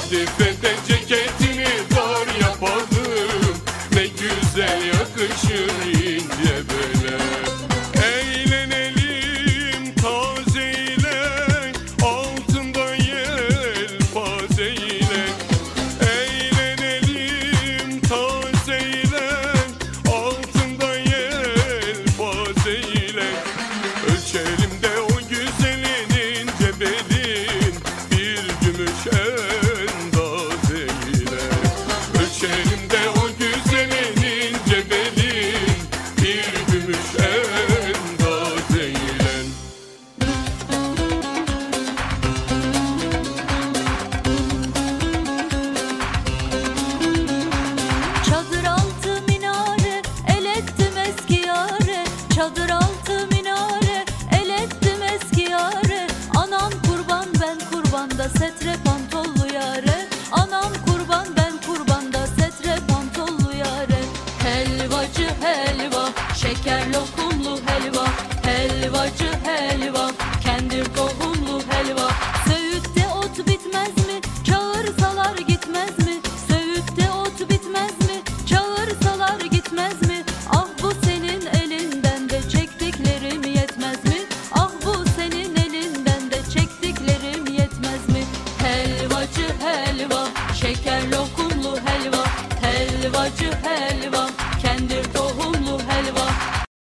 kadifede ceketini dar yaparım, ne güzel yakışır ince bele. Eğlenelim tazeyle, altında yelpazeyle. Eğlenelim tazeyle, altında yelpazeyle. Ölçelim de o güzelin ince belin, bir gümüş endazeyle. Ölçelim de o güzelin ince belin, bir gümüş endazeyle. Çadır altı minare, el ettim eski yare. Çadır altı minare, el ettim eski yare. Anam kurban ben kurbanda, setre pantollu yare. Anam kurban ben kurbanda, setre pantollu yare. Helvacı helva, şeker lokumlu helva. Helvacı helva, kendir tohumlu helva. Söğütte ot bitmez mi? Çağırsalar gitmez mi? Söğütte ot bitmez mi? Çağırsalar gitmez mi? Ah bu senin elinden de çektiklerim yetmez mi? Ah bu senin elinden de çektiklerim yetmez mi? Helvacı helva, şeker lokumlu helva. Helvacı helva, kendir tohumlu helva.